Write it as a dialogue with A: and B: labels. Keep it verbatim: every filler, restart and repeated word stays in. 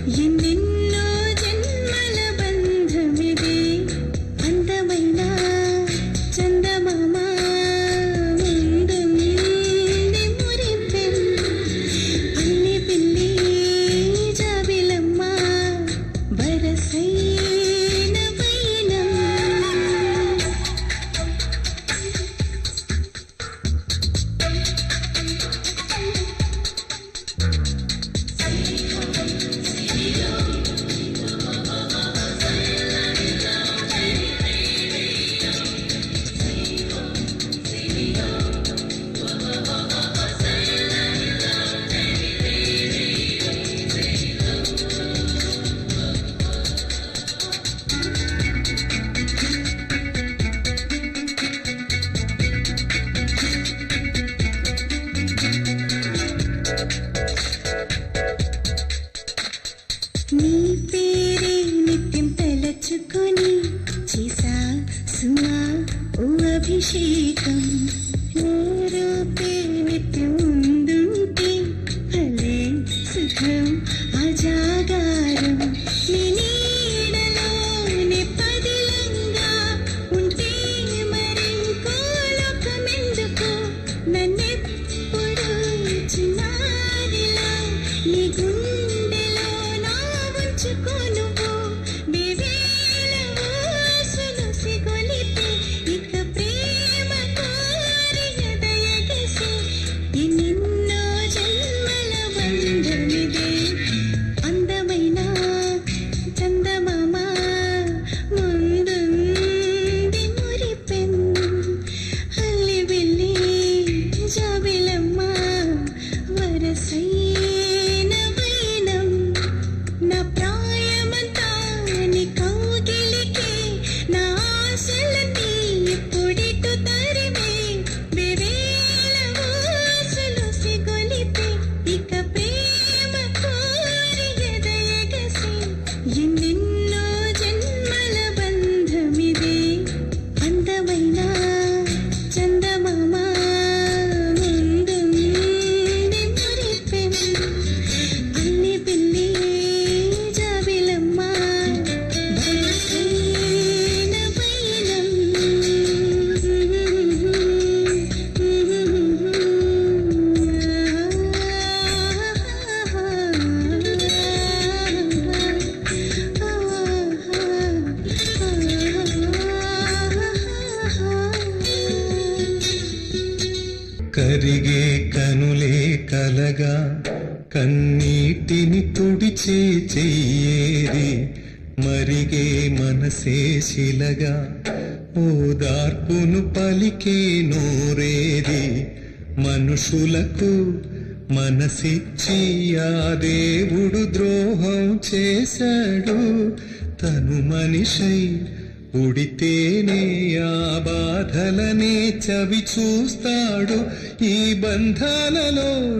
A: ఎన్నెన్నో జన్మల బంధమిది అందమైన చందమామ ముందుంది మురిపెం అన్ని పిల్లి జాబిలమ్మ వరసైన వైనం నీ పేరే నిత్యం తలచుకొని చేసా సుమా ఓ అభిషేకం నీ రూపే నిత్యం ముందుంటే భలే సుఖం అజాగారం నీ నీడలోనే పదిలంగా ఉంటే మరింకో లోకమెందుకో నన్నెప్పుడు చిన్నారిలా నీ గుండెలో నా ఉంచుకో నువ్వు వేవేల ఊసులు సిగొలిపి ఇక ప్రేమ కోరి ఎదయగసి ఎన్నెన్నో జన్మల బంధమిదే అందమైన చందమామ ముందుంది మురిపెం అల్లి వెళ్ళి జాబిలమ్మ వరసైన వైనం నా ప్రాయమంతా నీ కౌగిలికి నా ఆశలన్నీ ఇప్పుడిటు తరిమే వేవేల ఊసులు సిగొలిపి ఇక ప్రేమ కోరి ఎదయగసి ఎన్నెన్నో జన్మల బంధమిదే అందమైన చందమామ ముందుంది మురిపెం అన్ని పిల్లి జాబిలమ్మ వరసైన వైనం
B: కరిగే కనులే కలగా కన్నీటిని తుడిచే చెయ్యేది మరిగే మనసే శిలగా ఓదార్పును పలికే నోరేది మనుషులకు మనసిచ్చి ఆ దేవుడు ద్రోహం చేశాడు తను మనిషై ఉడితేనే ఆ బాధలనే చవి చూస్తాడు ఈ బంధాలలో